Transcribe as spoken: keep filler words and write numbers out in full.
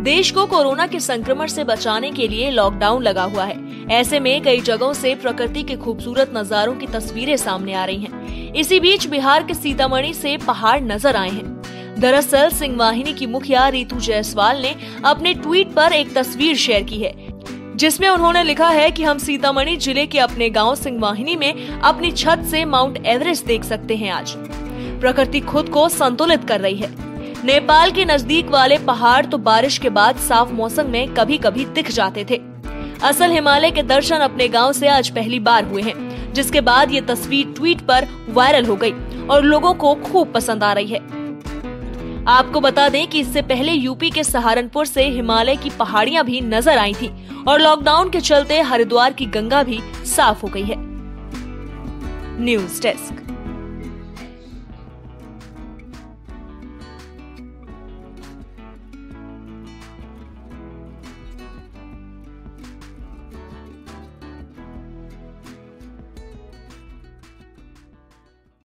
देश को कोरोना के संक्रमण से बचाने के लिए लॉकडाउन लगा हुआ है। ऐसे में कई जगहों से प्रकृति के खूबसूरत नजारों की तस्वीरें सामने आ रही हैं। इसी बीच बिहार के सीतामढ़ी से पहाड़ नजर आए हैं। दरअसल सिंहवाहिनी की मुखिया रितु जायसवाल ने अपने ट्वीट पर एक तस्वीर शेयर की है, जिसमें उन्होंने लिखा है कि हम सीतामढ़ी जिले के अपने गांव सिंहवाहिनी में अपनी छत से माउंट एवरेस्ट देख सकते हैं। आज प्रकृति खुद को संतुलित कर रही है। नेपाल के नजदीक वाले पहाड़ तो बारिश के बाद साफ मौसम में कभी कभी दिख जाते थे। असल हिमालय के दर्शन अपने गांव से आज पहली बार हुए हैं, जिसके बाद ये तस्वीर ट्वीट पर वायरल हो गई और लोगों को खूब पसंद आ रही है। आपको बता दें कि इससे पहले यूपी के सहारनपुर से हिमालय की पहाड़ियां भी नजर आई थी और लॉकडाउन के चलते हरिद्वार की गंगा भी साफ हो गई है। News desk.